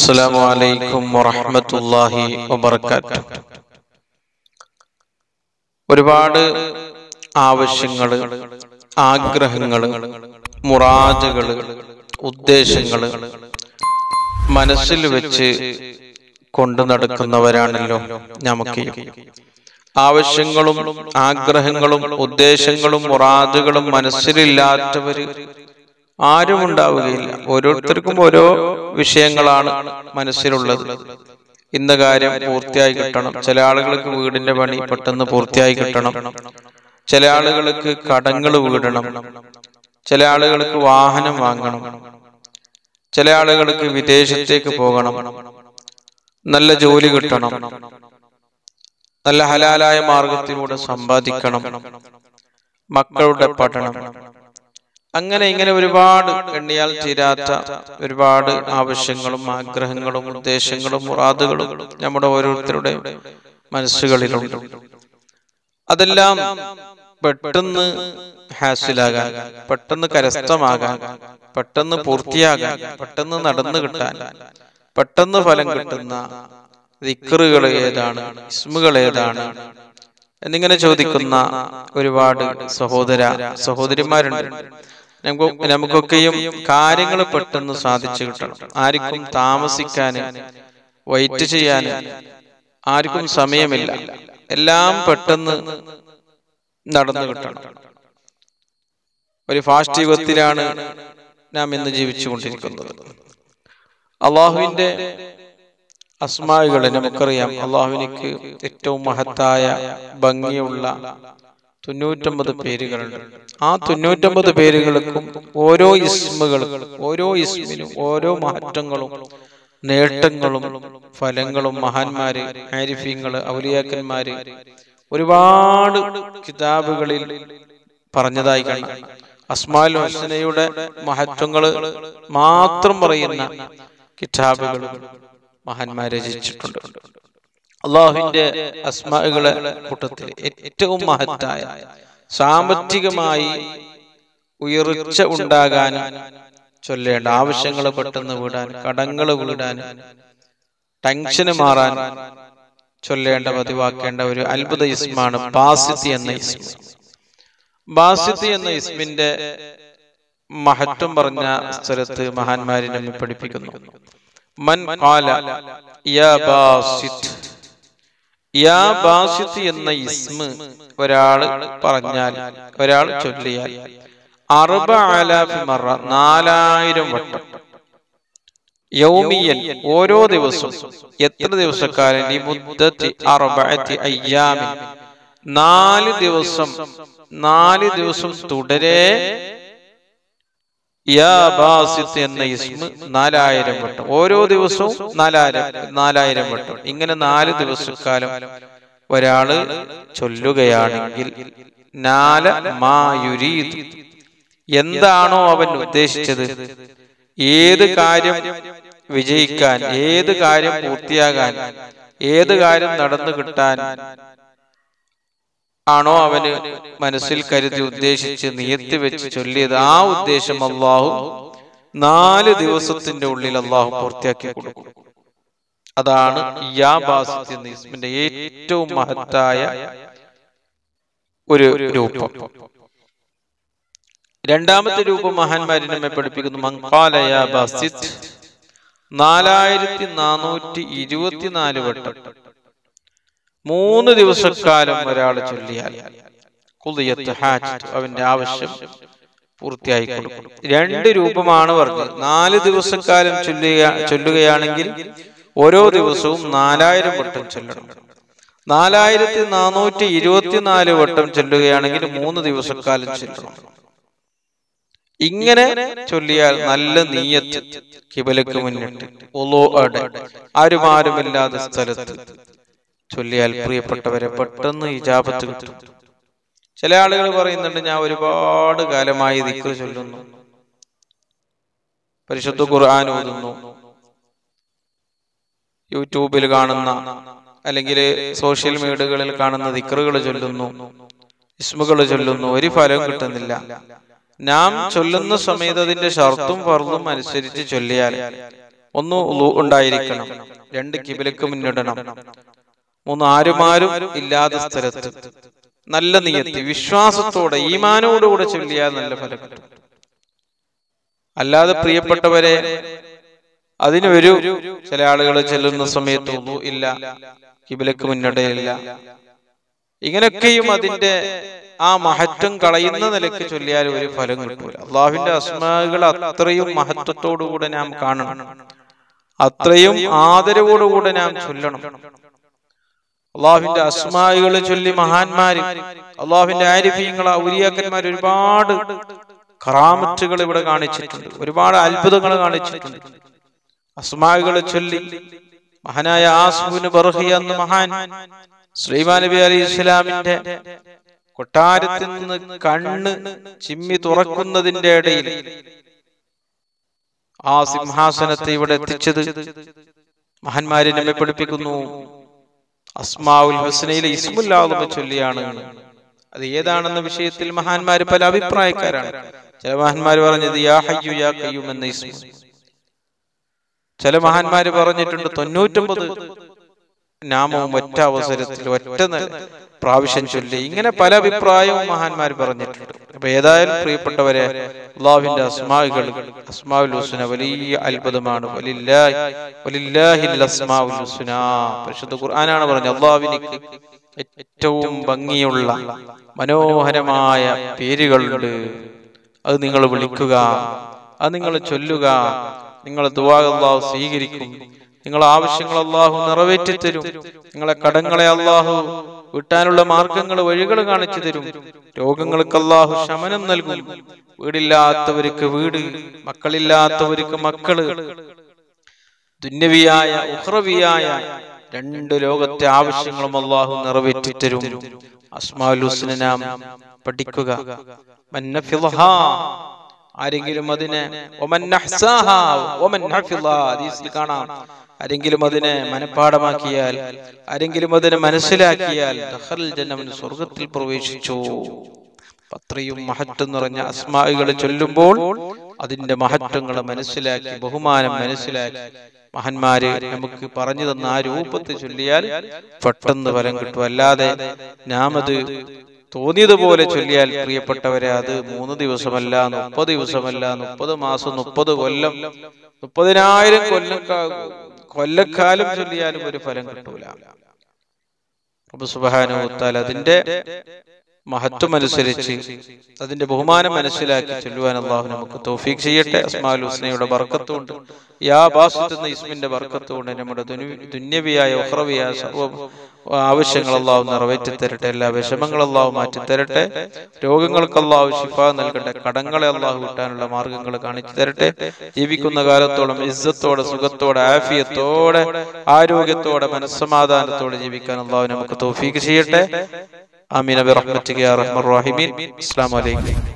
അസ്സലാമു അലൈക്കും വറഹ്മത്തുള്ളാഹി വബറകാതുഹു. ഒരുപാട് ആവശ്യങ്ങൾ, ആഗ്രഹങ്ങൾ, മുറാദുകൾ, ഉദ്ദേശങ്ങൾ മനസ്സിൽ വെച്ച് കൊണ്ടു നടക്കുന്നവരാണല്ലോ നമുക്ക്. ആവശ്യങ്ങളും ആഗ്രഹങ്ങളും ഉദ്ദേശങ്ങളും മുറാദുകളും മനസ്സിലില്ലാത്തവര് ആരും ഉണ്ടാവുകയില്ല. ഓരോരുത്തർക്കും ഓരോ വിഷയങ്ങളാണ് മനസ്സിലുള്ളത്. ഇന്ന കാര്യം പൂർത്തിയായി കിട്ടണം. ചില ആളുകൾക്ക് വീടിന്റെ പണി പെട്ടെന്ന് പൂർത്തിയായി കിട്ടണം. ചില ആളുകൾക്ക് കടങ്ങൾ വീടണം. ചില ആളുകൾക്ക് വാഹനം വാങ്ങണം. ചില ആളുകൾക്ക് വിദേശത്തേക്ക് പോകണം. നല്ല ജോലി കിട്ടണം. നല്ല ഹലാലായ മാർഗത്തിലൂടെ സമ്പാദിക്കണം. മക്കളുടെ പഠനം, അങ്ങനെ ഇങ്ങനെ ഒരുപാട് എണ്ണിയാൽ തീരാത്ത ഒരുപാട് ആവശ്യങ്ങളും ആഗ്രഹങ്ങളും ഉദ്ദേശങ്ങളും മുറാദുകളും നമ്മുടെ ഓരോരുത്തരുടെ മനസ്സുകളിലുണ്ട്. അതെല്ലാം പെട്ടെന്ന് ഹാസിലാകാൻ, പെട്ടെന്ന് കരസ്ഥമാകാൻ, പെട്ടെന്ന് പൂർത്തിയാകാൻ, പെട്ടെന്ന് നടന്നു കിട്ടാൻ, പെട്ടെന്ന് ഫലം കിട്ടുന്ന ദിക്റുകൾ ഏതാണ്, ഇസ്മുകൾ ഏതാണ് എന്നിങ്ങനെ ചോദിക്കുന്ന ഒരുപാട് സഹോദരിമാരുണ്ട്. നമുക്കൊക്കെയും കാര്യങ്ങൾ പെട്ടെന്ന് സാധിച്ചു കിട്ടണം. ആർക്കും താമസിക്കാന്, വെയിറ്റ് ചെയ്യാന് ആർക്കും സമയമില്ല. എല്ലാം പെട്ടെന്ന് നടന്നു കിട്ടണം. ഒരു ഫാസ്റ്റ് യുഗത്തിലാണ് നാം ഇന്ന് ജീവിച്ചു കൊണ്ടിരിക്കുന്നത്. അള്ളാഹുവിന്റെ അസ്മാഉകളെ നമുക്കറിയാം. അള്ളാഹുവിനിക്ക് ഏറ്റവും മഹത്തായ ഭംഗിയുള്ള 99 പേരുകളുണ്ട്. ആ 99 പേരുകൾക്കും ഓരോ ഇസ്മുകൾക്കും, ഓരോ ഇസ്മിനും ഓരോ മഹത്വങ്ങളും നേട്ടങ്ങളും ഫലങ്ങളും മഹാന്മാര്, ആരിഫീങ്ങള്, ഔലിയാക്കന്മാര് ഒരുപാട് കിതാബുകളിൽ പറഞ്ഞതായി കാണാം. അസ്മാഉൽ ഹുസ്നയുടെ മഹത്വങ്ങള് മാത്രം പറയുന്ന കിതാബുകൾ മഹാന്മാർ രചിച്ചിട്ടുണ്ട്. അള്ളാഹുവിന്റെ അസ്മാഉകളെ കൂട്ടത്തിൽ ഏറ്റവും മഹത്തായ, സാമ്പത്തികമായി ഉയർച്ച ഉണ്ടാകാൻ ചൊല്ലേണ്ട, ആവശ്യങ്ങൾ പെട്ടെന്ന് വീടാൻ, കടങ്ങൾ വീടാൻ, ടെൻഷന് മാറാൻ ചൊല്ലേണ്ട, പതിവാക്കേണ്ട ഒരു അത്ഭുത ഇസ്മാണ് ബാസിത്തി എന്ന ഇസ്മ. ബാസിത്തി എന്ന ഇസ്മിന്റെ മഹത്വം പറഞ്ഞ സ്ഥലത്ത് മഹാന്മാരെ നമ്മെ പഠിപ്പിക്കുന്നു. മൻ ഖാല യാ ബാസിത്ത്, യാ ബാസിത്ത് എന്ന ഇസ്മ ഒരാള് പറഞ്ഞാൽ, ഒരാൾ ചൊല്ലിയാൽ 4000 മറ, 4000 വട്ടം, യൗമിയൻ ഓരോ ദിവസം, എത്ര ദിവസക്കാലം, ലിമുദ്ദത്തി 4 അയ്യാമിൻ 4 ദിവസം, 4 ദിവസം തുടരെ യാ ബാസിത്ത് എന്ന ഇസ്മ 4000 വട്ടം, ഓരോ ദിവസവും 4000 വട്ടം, ഇങ്ങനെ 4 ദിവസക്കാലം ഒരാള് ചൊല്ലുകയാണെങ്കിൽ നാല മാ യുരീദ്, എന്താണോ അവൻ ഉദ്ദേശിച്ചത്, ഏത് കാര്യം വിജയിക്കാൻ, ഏത് കാര്യം പൂർത്തിയാകാൻ, ഏത് കാര്യം നടന്നു കിട്ടാൻ ആണോ അവന് മനസ്സിൽ കരുതി ഉദ്ദേശിച്ച് നിയത്ത് വെച്ച് ചൊല്ലിയത്, ആ ഉദ്ദേശം അള്ളാഹു 4 ദിവസത്തിന്റെ ഉള്ളിൽ അള്ളാഹു പൂർത്തിയാക്കി കൊടുക്കും. അതാണ് യാ ബാസിത്ത് എന്ന ഇസ്മിന്റെ ഏറ്റവും മഹത്തായ ഒരു രൂപം. രണ്ടാമത്തെ രൂപം മഹാന്മാരെ നമ്മെ പഠിപ്പിക്കുന്നു. മൻ ഖാല യാ ബാസിത്ത് 4424 വട്ടം 3 ദിവസക്കാലം ഒരാൾ ചൊല്ലിയാൽ ഖുദിയത്ത് ഹാജത്ത്, അവന്റെ ആവശ്യം പൂർത്തിയായി കൊടുക്കും. 2 രൂപമാണ് പറഞ്ഞത്. 4 ദിവസക്കാലം ചൊല്ലുകയാണെങ്കിൽ ഓരോ ദിവസവും 4000 വട്ടം ചൊല്ലണം. 4424 വട്ടം ചൊല്ലുകയാണെങ്കിൽ 3 ദിവസക്കാലം ചൊല്ലണം. ഇങ്ങനെ ചൊല്ലിയാൽ നല്ല നിയ്യത്ത്, ഖിബലക്ക് മുന്നിട്ട് ആരുമില്ലാത്ത സ്ഥലത്ത് ചൊല്ലിയാൽ പ്രിയപ്പെട്ടവരെ പെട്ടെന്ന് ഇജാബത്ത് കിട്ടും. ചില ആളുകൾ പറയുന്നുണ്ട്, ഞാൻ ഒരുപാട് കാലമായി ദിക്ർ ചൊല്ലുന്നു, പരിശുദ്ധ ഖുർആൻ ഓതുന്നു, യൂട്യൂബിൽ കാണുന്ന അല്ലെങ്കിൽ സോഷ്യൽ മീഡിയകളിൽ കാണുന്ന ദിക്റുകൾ ചൊല്ലുന്നു, ഇസ്മുകൾ ചൊല്ലുന്നു, ഒരു ഫലവും കിട്ടുന്നില്ല. നാം ചൊല്ലുന്ന സമയത്ത് അതിന്റെ ഷർത്തും ഫർളും അനുസരിച്ച് ചൊല്ലിയാൽ ഒന്ന് വുളു ഉണ്ടായിരിക്കണം, 2 ഖിബലക്ക് മുന്നിടണം, 3 ആരുമാരും ഇല്ലാത്ത സ്ഥലത്ത് നല്ല നിയത്തി വിശ്വാസത്തോടെ ഈമാനോടുകൂടെ ചൊല്ലിയാൽ നല്ല ഫലം കിട്ടും. അല്ലാതെ പ്രിയപ്പെട്ടവരെ, അതിന് ഒരു ചില ആളുകൾ ചെല്ലുന്ന സമയത്ത് വുളു ഇല്ല, ഖിബലക്ക് മുന്നിടയില്ല, ഇങ്ങനെയൊക്കെയും അതിന്റെ ആ മഹത്വം കളയുന്ന നിലയ്ക്ക് ചൊല്ലിയാൽ ഒരു ഫലം കിട്ടൂല. അള്ളാഹുവിന്റെ അസ്മാകൾ അത്രയും മഹത്വത്തോടുകൂടെ നാം കാണണം, അത്രയും ആദരവോടുകൂടെ നാം ചൊല്ലണം. അള്ളാഹുവിന്റെ അസ്മാകൾ ചൊല്ലി മഹാന്മാര്, അള്ളാഹുവിന്റെ ആരിഫീങ്ങൾ, ഔലിയാക്കന്മാർ ഒരുപാട് കറാമത്തുകൾ ഇവിടെ കാണിച്ചിട്ടുണ്ട്, ഒരുപാട് അത്ഭുതങ്ങൾ കാണിച്ചിട്ടുണ്ട്. അസ്മാകൾ ചൊല്ലി മഹാനായ ആസിബ് ബർഖി എന്ന മഹാൻ സുലൈമാൻ നബി അലൈഹി ഇസ്ലാമിന്റെ കൊട്ടാരത്തിൽ നിന്ന് കണ്ണ് ചിമ്മി തുറക്കുന്നതിന്റെ ഇടയിൽ ആ സിംഹാസനത്തെ ഇവിടെ എത്തിച്ചത് മഹാന്മാരെ നമ്മെ പഠിപ്പിക്കുന്നു അസ്മാഉൽ ഹുസ്നയിലെ ഇസ്മുൽ ആദം ചൊല്ലിയാണ്. അത് ഏതാണെന്ന വിഷയത്തിൽ മഹാന്മാര് പല അഭിപ്രായക്കാരാണ്. ചില മഹാന്മാര് പറഞ്ഞത് യാ ഹയ്യു യാ ഖയ്യൂം എന്ന ഇസ്മ, ചില മഹാന്മാര് പറഞ്ഞിട്ടുണ്ട് 99 നാമവും ഒറ്റ അവസരത്തിൽ ഒറ്റ പ്രാവശ്യം ചൊല്ലി. ഇങ്ങനെ പല അഭിപ്രായവും മഹാന്മാർ പറഞ്ഞിട്ടുണ്ട്. അപ്പൊ ഏതായാലും പ്രിയപ്പെട്ടവരെ, അല്ലാഹുവിന്റെ അസ്മാഉൽ ഹുസ്ന വലിയ അത്ഭുതമാണ്. വലില്ലാഹിൽ അസ്മാഉൽ ഹുസ്ന, പരിശുദ്ധ ഖുർആനാണ് പറഞ്ഞത് അല്ലാഹുവിനിക്ക് ഏറ്റവും ഭംഗിയുള്ള മനോഹരമായ പേരുകളുണ്ട്. അത് നിങ്ങൾ വിളിക്കുക, അത് നിങ്ങൾ ചൊല്ലുക, നിങ്ങളെ ദുആ അല്ലാഹു സ്വീകരിക്കും, നിങ്ങളെ ആവശ്യങ്ങൾ അല്ലാഹു നിറവേറ്റി തരും, നിങ്ങളെ കടങ്ങളെ അല്ലാഹു വീട്ടാനുള്ള മാർഗങ്ങൾ വഴികൾ കാണിച്ചു തരും, രോഗങ്ങൾക്ക് അല്ലാഹു ശമനം നൽകും, വീടില്ലാത്തവർക്ക് വീട്, മക്കളില്ലാത്തവർക്ക് മക്കള്, ദുന്യവിയായ ഉഖ്റവിയായ 2 ലോകത്തെ ആവശ്യങ്ങളും അല്ലാഹു നിറവേറ്റി തരും. അസ്മാഉൽ ഹുസ്ന നാം പഠിക്കുക. മന്നഫിളഹാ, ആരെങ്കിലും അതിനെ കാണാം, ആരെങ്കിലും അതിനെ മനഃപ്പാടമാക്കിയാൽ, ആരെങ്കിലും അതിനെ മനസ്സിലാക്കിയാൽ സ്വർഗത്തിൽ പ്രവേശിച്ചു. അത്രയും മഹത്വം നിറഞ്ഞ അസ്മാഉകൾ ചൊല്ലുമ്പോൾ അതിന്റെ മഹത്വങ്ങൾ മനസ്സിലാക്കി, ബഹുമാനം മനസ്സിലാക്കി മഹാന്മാര് നമുക്ക് പറഞ്ഞു തന്ന ആ രൂപത്തിൽ ചൊല്ലിയാൽ പെട്ടെന്ന് ഫലം കിട്ടും. അല്ലാതെ നാം അത് തോന്നിയതുപോലെ ചൊല്ലിയാൽ പ്രിയപ്പെട്ടവരെ, അത് 3 ദിവസമല്ല, 30 ദിവസമല്ല, 30 മാസം, 30 കൊല്ലം, 30,000 കൊല്ലക്കാലം ചൊല്ലിയാലും ഒരു ഫലം കിട്ടൂല. റബ്ബ് സുബ്ഹാനഹു വ തആല അതിന്റെ മഹത്വം അനുസരിച്ച്, അതിന്റെ ബഹുമാനം മനസ്സിലാക്കി ചൊല്ലുവാൻ അല്ലാഹു നമുക്ക് തൗഫീഖ് ചെയ്യട്ടെ. അസ്മാഉൽ ഹുസ്നയുടെ ബർക്കത്തുണ്ട്, യാ ബാസിത്ത് എന്ന ഇസ്മിന്റെ ബർക്കത്തുണ്ട്. നമ്മുടെ ദുന്യവിയായ ഉഖ്റവിയായ സർവ്വ ആവശ്യങ്ങൾ അല്ലാഹു നിറവേറ്റി തരട്ടെ, എല്ലാ വിഷമങ്ങളും അല്ലാഹു മാറ്റി തരട്ടെ, രോഗങ്ങൾക്ക് അല്ലാഹു ശിഫ നൽകട്ടെ, കടങ്ങളെ അല്ലാഹു വിട്ടാനുള്ള മാർഗങ്ങൾ കാണിച്ചു തരട്ടെ. ജീവിക്കുന്ന കാലത്തോളം ഇസ്സത്തോടെ, സുഖത്തോടെ, ആഫിയത്തോടെ, ആരോഗ്യത്തോടെ, മനസ്സമാധാനത്തോടെ ജീവിക്കാൻ അല്ലാഹു നമുക്ക് തൗഫീഖ് ചെയ്യട്ടെ. ആമീൻ ബിറഹ്മതിക യാ അർഹമർ റഹീമീൻ. അസ്സലാമു അലൈക്കും.